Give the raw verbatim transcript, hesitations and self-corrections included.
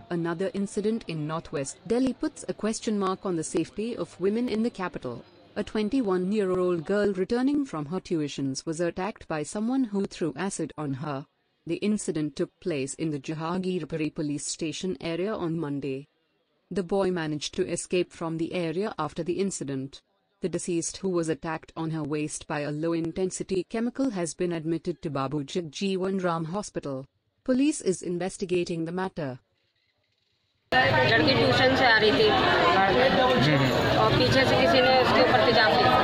Another incident in northwest Delhi puts a question mark on the safety of women in the capital. A twenty-one-year-old girl returning from her tuitions was attacked by someone who threw acid on her. The incident took place in the Jahangirpuri Police Station area on Monday. The boy managed to escape from the area after the incident. The deceased, who was attacked on her waist by a low-intensity chemical, has been admitted to Babu Jagjeevan Ram Hospital. Police is investigating the matter. लड़की tuition से आ रही थी और पीछे से किसी ने उसके ऊपर तेजाब फेंका।